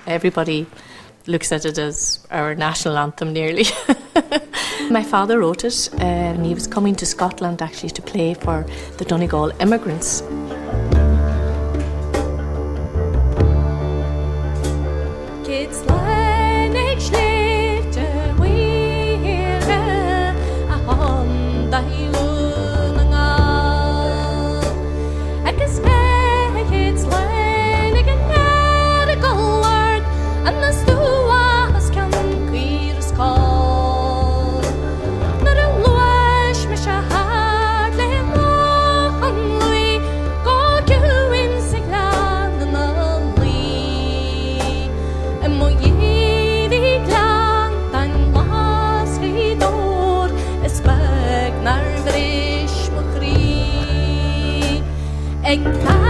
Everybody looks at it as our national anthem nearly. My father wrote it and he was coming to Scotland actually to play for the Donegal immigrants. Kids like schläft Muiread a Mhaonaigh agus kids like an medical word and the stuas can clear call. Not a lush me shahad le Mhaonaigh go you in siglan and lee and Muiread Gleanntain was he door is back nar vrish mo chrí ag